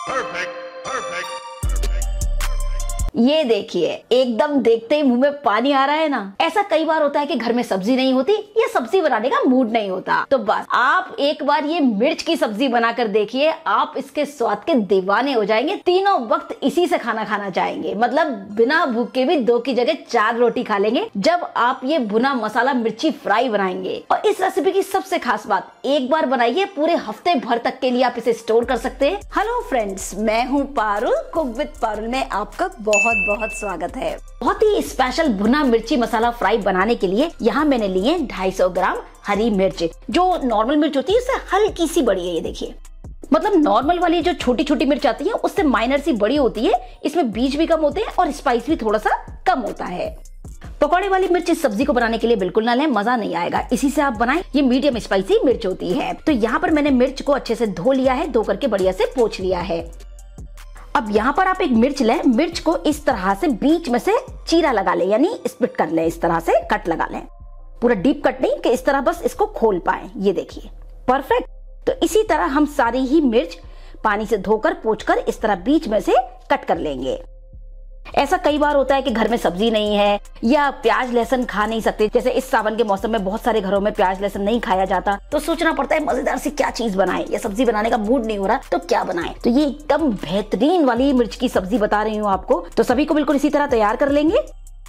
Perfect, perfect. ये देखिए, एकदम देखते ही मुंह में पानी आ रहा है ना। ऐसा कई बार होता है कि घर में सब्जी नहीं होती या सब्जी बनाने का मूड नहीं होता, तो बस आप एक बार ये मिर्च की सब्जी बनाकर देखिए, आप इसके स्वाद के दीवाने हो जाएंगे। तीनों वक्त इसी से खाना खाना चाहेंगे, मतलब बिना भूख के भी 2 की जगह 4 रोटी खा लेंगे जब आप ये भुना मसाला मिर्ची फ्राई बनाएंगे। और इस रेसिपी की सबसे खास बात, एक बार बनाइए पूरे हफ्ते भर तक के लिए आप इसे स्टोर कर सकते हैं। हेलो फ्रेंड्स, मैं हूँ पारुल, कुक विद पारुल में आपका बहुत बहुत स्वागत है। बहुत ही स्पेशल भुना मिर्ची मसाला फ्राई बनाने के लिए यहाँ मैंने लिए 250 ग्राम हरी मिर्च। जो नॉर्मल मिर्च होती है उससे हल्की सी बड़ी है, ये देखिए। मतलब नॉर्मल वाली जो छोटी छोटी मिर्च आती है उससे माइनर सी बड़ी होती है। इसमें बीज भी कम होते हैं और स्पाइस भी थोड़ा सा कम होता है। पकौड़े वाली मिर्च इस सब्जी को बनाने के लिए बिल्कुल ना लें, मजा नहीं आएगा। इसी से आप बनाएं। ये मीडियम स्पाइसी मिर्च होती है। तो यहाँ पर मैंने मिर्च को अच्छे से धो लिया है, धो करके बढ़िया से पोंछ लिया है। अब यहाँ पर आप एक मिर्च लें, मिर्च को इस तरह से बीच में से चीरा लगा लें, यानी स्प्लिट कर लें, इस तरह से कट लगा लें। पूरा डीप कट नहीं, कि इस तरह बस इसको खोल पाए। ये देखिए, परफेक्ट। तो इसी तरह हम सारी ही मिर्च पानी से धोकर पोंछकर इस तरह बीच में से कट कर लेंगे। ऐसा कई बार होता है कि घर में सब्जी नहीं है या प्याज लहसुन खा नहीं सकते। जैसे इस सावन के मौसम में बहुत सारे घरों में प्याज लहसुन नहीं खाया जाता, तो सोचना पड़ता है मजेदार सी क्या चीज बनाएं, या सब्जी बनाने का मूड नहीं हो रहा तो क्या बनाएं। तो ये एकदम बेहतरीन वाली मिर्च की सब्जी बता रही हूँ आपको। तो सभी को बिल्कुल इसी तरह तैयार कर लेंगे।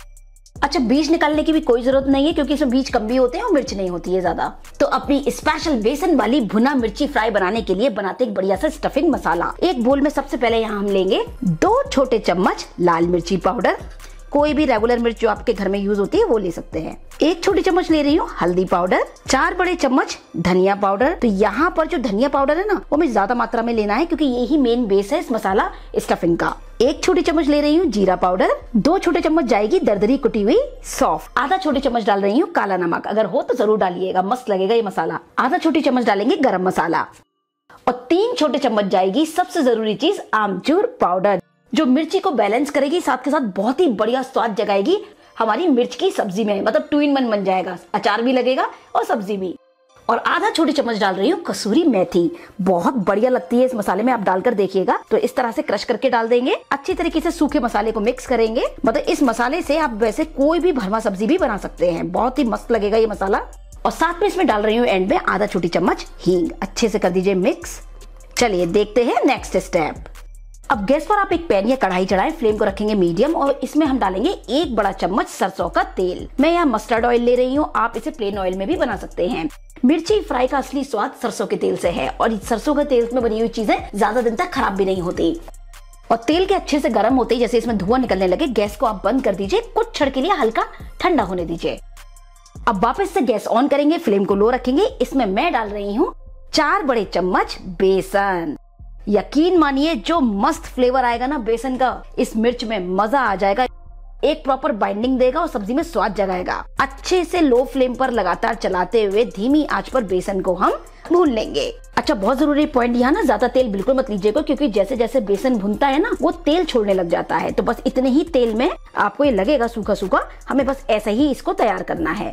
अच्छा, बीज निकालने की भी कोई जरूरत नहीं है क्योंकि इसमें बीज कम भी होते हैं और मिर्च नहीं होती है ज्यादा। तो अपनी स्पेशल बेसन वाली भुना मिर्ची फ्राई बनाने के लिए बनाते एक बढ़िया सा स्टफिंग मसाला। एक बोल में सबसे पहले यहाँ हम लेंगे 2 छोटे चम्मच लाल मिर्ची पाउडर। कोई भी रेगुलर मिर्च जो आपके घर में यूज होती है वो ले सकते हैं। 1 छोटी चम्मच ले रही हूँ हल्दी पाउडर। 4 बड़े चम्मच धनिया पाउडर। तो यहाँ पर जो धनिया पाउडर है ना, वो हमें ज्यादा मात्रा में लेना है क्योंकि यही मेन बेस है इस मसाला स्टफिंग का। 1 छोटी चम्मच ले रही हूँ जीरा पाउडर। 2 छोटे चम्मच जाएगी दरदरी कुटी हुई सौंफ। आधा छोटी चम्मच डाल रही हूँ काला नमक, अगर हो तो जरूर डालिएगा, मस्त लगेगा ये मसाला। आधा छोटी चम्मच डालेंगे गरम मसाला और 3 छोटे चम्मच जाएगी सबसे जरूरी चीज आमचूर पाउडर, जो मिर्ची को बैलेंस करेगी, साथ के साथ बहुत ही बढ़िया स्वाद जगाएगी हमारी मिर्च की सब्जी में। मतलब 2 in 1 बन जाएगा, अचार भी लगेगा और सब्जी भी। और आधा छोटी चम्मच डाल रही हूँ कसूरी मेथी, बहुत बढ़िया लगती है इस मसाले में, आप डालकर देखिएगा। तो इस तरह से क्रश करके डाल देंगे। अच्छी तरीके से सूखे मसाले को मिक्स करेंगे। मतलब इस मसाले से आप वैसे कोई भी भरमा सब्जी भी बना सकते हैं, बहुत ही मस्त लगेगा ये मसाला। और साथ में इसमें डाल रही हूँ एंड में आधा छोटी चम्मच हींग। अच्छे से कर दीजिए मिक्स। चलिए देखते हैं नेक्स्ट स्टेप। अब गैस पर आप एक पैन या कढ़ाई चढ़ाएं, फ्लेम को रखेंगे मीडियम और इसमें हम डालेंगे 1 बड़ा चम्मच सरसों का तेल। मैं यहाँ मस्टर्ड ऑयल ले रही हूँ, आप इसे प्लेन ऑयल में भी बना सकते हैं। मिर्ची फ्राई का असली स्वाद सरसों के तेल से है और सरसों के तेल में बनी हुई चीजें ज्यादा दिन तक खराब भी नहीं होती। और तेल के अच्छे से गर्म होते ही जैसे इसमें धुआं निकलने लगे, गैस को आप बंद कर दीजिए, कुछ क्षण के लिए हल्का ठंडा होने दीजिए। अब वापस से गैस ऑन करेंगे, फ्लेम को लो रखेंगे। इसमें मैं डाल रही हूँ 4 बड़े चम्मच बेसन। यकीन मानिए जो मस्त फ्लेवर आएगा ना बेसन का, इस मिर्च में मजा आ जाएगा। एक प्रॉपर बाइंडिंग देगा और सब्जी में स्वाद जगाएगा। अच्छे से लो फ्लेम पर लगातार चलाते हुए धीमी आंच पर बेसन को हम भून लेंगे। अच्छा, बहुत जरूरी पॉइंट यहाँ ना, ज्यादा तेल बिल्कुल मत लीजिएगा क्योंकि जैसे जैसे बेसन भुनता है ना, वो तेल छोड़ने लग जाता है। तो बस इतने ही तेल में आपको ये लगेगा सूखा सूखा, हमें बस ऐसे ही इसको तैयार करना है।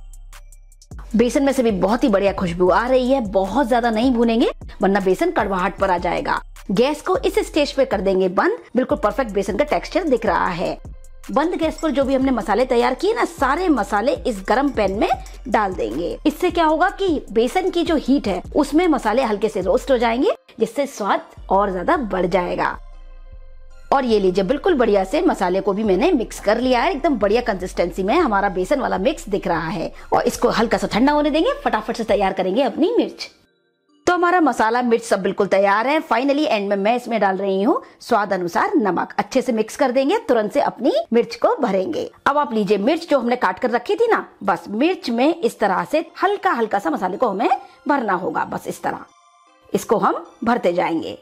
बेसन में से भी बहुत ही बढ़िया खुशबू आ रही है। बहुत ज्यादा नहीं भूनेंगे वरना बेसन कड़वाहट पर आ जाएगा। गैस को इस स्टेज पे कर देंगे बंद। बिल्कुल परफेक्ट बेसन का टेक्सचर दिख रहा है। बंद गैस पर जो भी हमने मसाले तैयार किए ना, सारे मसाले इस गरम पैन में डाल देंगे। इससे क्या होगा कि बेसन की जो हीट है उसमें मसाले हल्के से रोस्ट हो जाएंगे, जिससे स्वाद और ज्यादा बढ़ जाएगा। और ये लीजिए, बिल्कुल बढ़िया से मसाले को भी मैंने मिक्स कर लिया है। एकदम बढ़िया कंसिस्टेंसी में हमारा बेसन वाला मिक्स दिख रहा है। और इसको हल्का सा ठंडा होने देंगे, फटाफट से तैयार करेंगे अपनी मिर्च। तो हमारा मसाला मिर्च सब बिल्कुल तैयार है। फाइनली एंड में मैं इसमें डाल रही हूँ स्वाद अनुसार नमक। अच्छे से मिक्स कर देंगे, तुरंत से अपनी मिर्च को भरेंगे। अब आप लीजिए मिर्च जो हमने काट कर रखी थी ना, बस मिर्च में इस तरह से हल्का हल्का सा मसाले को हमें भरना होगा। बस इस तरह इसको हम भरते जाएंगे।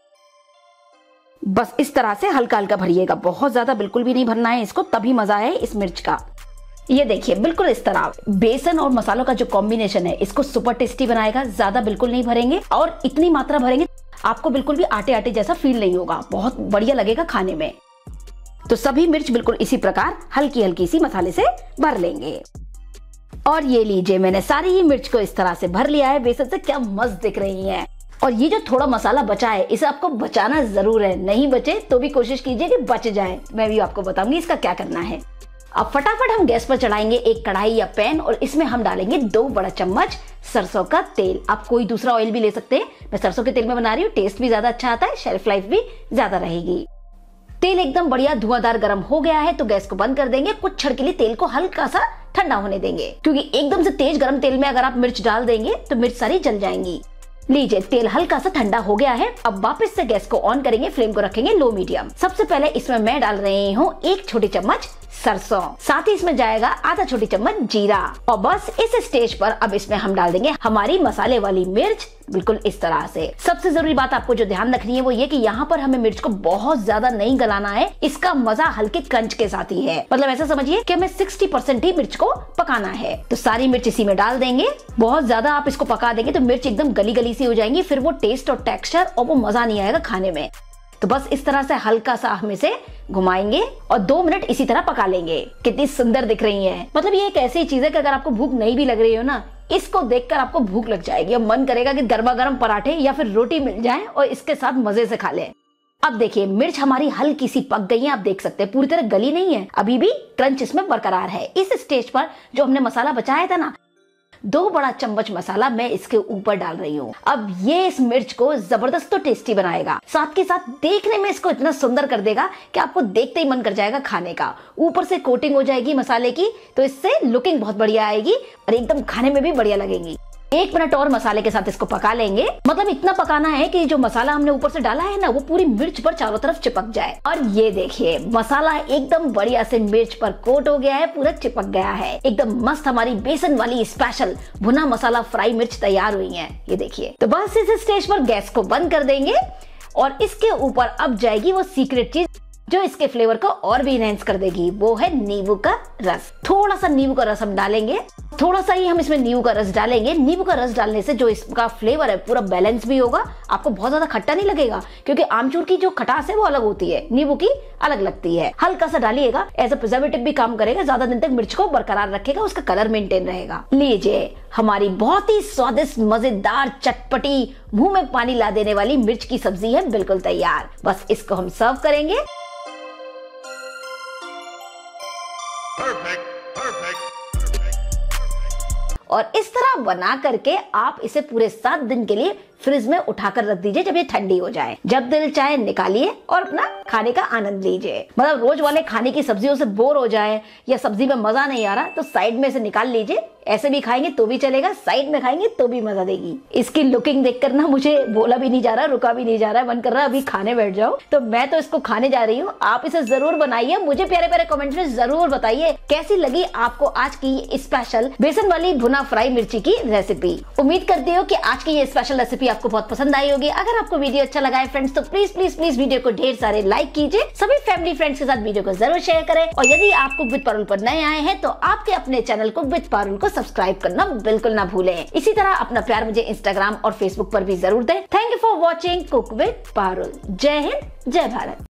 बस इस तरह से हल्का हल्का भरिएगा, बहुत ज्यादा बिल्कुल भी नहीं भरना है इसको, तभी मजा है इस मिर्च का। ये देखिए बिल्कुल इस तरह बेसन और मसालों का जो कॉम्बिनेशन है इसको सुपर टेस्टी बनाएगा। ज्यादा बिल्कुल नहीं भरेंगे और इतनी मात्रा भरेंगे आपको बिल्कुल भी आटे आटे जैसा फील नहीं होगा, बहुत बढ़िया लगेगा खाने में। तो सभी मिर्च बिल्कुल इसी प्रकार हल्की हल्की सी मसाले से भर लेंगे। और ये लीजिए मैंने सारी ही मिर्च को इस तरह से भर लिया है बेसन से। क्या मस्त दिख रही है। और ये जो थोड़ा मसाला बचा है इसे आपको बचाना जरूर है, नहीं बचे तो भी कोशिश कीजिए कि बच जाए। मैं भी आपको बताऊंगी इसका क्या करना है। अब फटाफट हम गैस पर चढ़ाएंगे एक कढ़ाई या पैन और इसमें हम डालेंगे 2 बड़ा चम्मच सरसों का तेल। आप कोई दूसरा ऑयल भी ले सकते हैं, मैं सरसों के तेल में बना रही हूँ, टेस्ट भी ज्यादा अच्छा आता है, शेल्फ लाइफ भी ज्यादा रहेगी। तेल एकदम बढ़िया धुआंधार गर्म हो गया है तो गैस को बंद कर देंगे। कुछ क्षण के लिए तेल को हल्का सा ठंडा होने देंगे, क्योंकि एकदम से तेज गर्म तेल में अगर आप मिर्च डाल देंगे तो मिर्च सारी जल जाएंगी। लीजिए तेल हल्का सा ठंडा हो गया है। अब वापस से गैस को ऑन करेंगे, फ्लेम को रखेंगे लो मीडियम। सबसे पहले इसमें मैं डाल रही हूँ 1 छोटी चम्मच सरसों, साथ ही इसमें जाएगा आधा छोटी चम्मच जीरा। और बस इस स्टेज पर अब इसमें हम डाल देंगे हमारी मसाले वाली मिर्च, बिल्कुल इस तरह से। सबसे जरूरी बात आपको जो ध्यान रखनी है वो ये कि यहाँ पर हमें मिर्च को बहुत ज्यादा नहीं गलाना है, इसका मजा हल्के क्रंच के साथ ही है। मतलब ऐसा समझिए कि हमें 60% ही मिर्च को पकाना है। तो सारी मिर्च इसी में डाल देंगे। बहुत ज्यादा आप इसको पका देंगे तो मिर्च एकदम गली गली सी हो जाएंगी, फिर वो टेस्ट और टेक्सचर और वो मजा नहीं आएगा खाने में। तो बस इस तरह से हल्का सा हम इसे घुमाएंगे और 2 मिनट इसी तरह पका लेंगे। कितनी सुंदर दिख रही है। मतलब ये एक ऐसी चीज है कि अगर आपको भूख नहीं भी लग रही हो ना, इसको देखकर आपको भूख लग जाएगी और मन करेगा कि गर्मा गर्म पराठे या फिर रोटी मिल जाए और इसके साथ मजे से खा लें। अब देखिए मिर्च हमारी हल्की सी पक गई है, आप देख सकते हैं पूरी तरह गली नहीं है, अभी भी क्रंच इसमें बरकरार है। इस स्टेज पर जो हमने मसाला बचाया था ना, 2 बड़ा चम्मच मसाला मैं इसके ऊपर डाल रही हूँ। अब ये इस मिर्च को जबरदस्त तो टेस्टी बनाएगा, साथ के साथ देखने में इसको इतना सुंदर कर देगा कि आपको देखते ही मन कर जाएगा खाने का। ऊपर से कोटिंग हो जाएगी मसाले की, तो इससे लुकिंग बहुत बढ़िया आएगी और एकदम खाने में भी बढ़िया लगेगी। 1 मिनट और मसाले के साथ इसको पका लेंगे। मतलब इतना पकाना है कि जो मसाला हमने ऊपर से डाला है ना, वो पूरी मिर्च पर चारों तरफ चिपक जाए। और ये देखिए मसाला एकदम बढ़िया से मिर्च पर कोट हो गया है, पूरा चिपक गया है। एकदम मस्त हमारी बेसन वाली स्पेशल भुना मसाला फ्राई मिर्च तैयार हुई है, ये देखिए। तो बस इस स्टेज पर गैस को बंद कर देंगे और इसके ऊपर अब जाएगी वो सीक्रेट चीज जो इसके फ्लेवर को और भी इनहेंस कर देगी, वो है नींबू का रस। थोड़ा सा नींबू का रस हम डालेंगे, थोड़ा सा ही हम इसमें नींबू का रस डालेंगे। नींबू का रस डालने से जो इसका फ्लेवर है पूरा बैलेंस भी होगा, आपको बहुत ज्यादा खट्टा नहीं लगेगा, क्योंकि आमचूर की जो खटास है वो अलग होती है, नींबू की अलग लगती है। हल्का सा डालिएगा, एज अ प्रिजर्वेटिव भी काम करेगा, ज्यादा दिन तक मिर्च को बरकरार रखेगा, उसका कलर मेंटेन रहेगा। लीजिए हमारी बहुत ही स्वादिष्ट मजेदार चटपटी मुंह में पानी ला देने वाली मिर्च की सब्जी है बिल्कुल तैयार। बस इसको हम सर्व करेंगे। और इस तरह बना करके आप इसे पूरे 7 दिन के लिए फ्रिज में उठाकर रख दीजिए, जब ये ठंडी हो जाए। जब दिल चाहे निकालिए और अपना खाने का आनंद लीजिए। मतलब रोज वाले खाने की सब्जियों से बोर हो जाए या सब्जी में मजा नहीं आ रहा तो साइड में से निकाल लीजिए, ऐसे भी खाएंगे तो भी चलेगा, साइड में खाएंगे तो भी मजा देगी। इसकी लुकिंग देखकर ना मुझे बोला भी नहीं जा रहा, रुका भी नहीं जा रहा है, मन कर रहा है अभी खाने बैठ जाओ। तो मैं तो इसको खाने जा रही हूँ, आप इसे जरूर बनाइए। मुझे प्यारे प्यारे कमेंट्स में जरूर बताइए कैसी लगी आपको आज की स्पेशल बेसन वाली भुना फ्राई मिर्ची की रेसिपी। उम्मीद करती हूँ कि आज की ये स्पेशल रेसिपी आपको बहुत पसंद आई होगी। अगर आपको वीडियो अच्छा लगा है फ्रेंड्स तो प्लीज प्लीज प्लीज वीडियो को ढेर सारे लाइक कीजिए, सभी फैमिली फ्रेंड्स के साथ वीडियो को जरूर शेयर करें। और यदि आप कुक विद पारुल पर नए आए हैं तो आपके अपने चैनल कुक विद पारुल को सब्सक्राइब करना बिल्कुल ना भूलें। इसी तरह अपना प्यार मुझे इंस्टाग्राम और फेसबुक पर भी जरूर दें। Thank you for watching cook with Parul. जय हिंद, जय भारत।